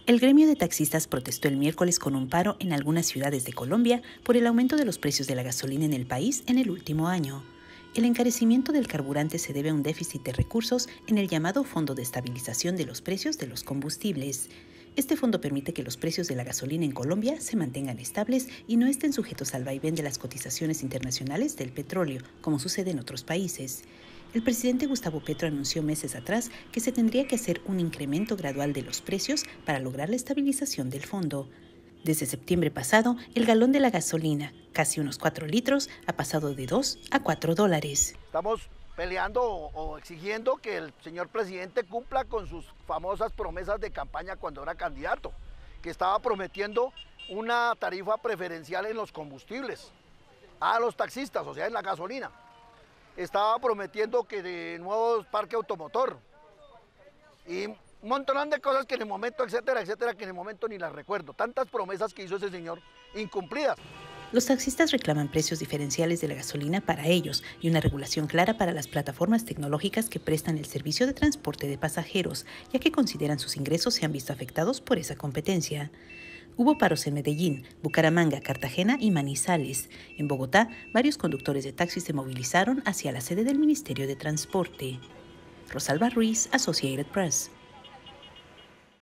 El gremio de taxistas protestó el miércoles con un paro en algunas ciudades de Colombia por el aumento de los precios de la gasolina en el país en el último año. El encarecimiento del carburante se debe a un déficit de recursos en el llamado Fondo de Estabilización de los Precios de los Combustibles. Este fondo permite que los precios de la gasolina en Colombia se mantengan estables y no estén sujetos al vaivén de las cotizaciones internacionales del petróleo, como sucede en otros países. El presidente Gustavo Petro anunció meses atrás que se tendría que hacer un incremento gradual de los precios para lograr la estabilización del fondo. Desde septiembre pasado, el galón de la gasolina, casi unos 4 litros, ha pasado de 2 a 4 dólares. Estamos peleando o exigiendo que el señor presidente cumpla con sus famosas promesas de campaña cuando era candidato, que estaba prometiendo una tarifa preferencial en los combustibles a los taxistas, o sea, en la gasolina. Estaba prometiendo que de nuevo parque automotor y un montón de cosas que en el momento, etcétera, que en el momento ni las recuerdo. Tantas promesas que hizo ese señor incumplidas. Los taxistas reclaman precios diferenciales de la gasolina para ellos y una regulación clara para las plataformas tecnológicas que prestan el servicio de transporte de pasajeros, ya que consideran sus ingresos se han visto afectados por esa competencia. Hubo paros en Medellín, Bucaramanga, Cartagena y Manizales. En Bogotá, varios conductores de taxis se movilizaron hacia la sede del Ministerio de Transporte. Rosalba Ruiz, Associated Press.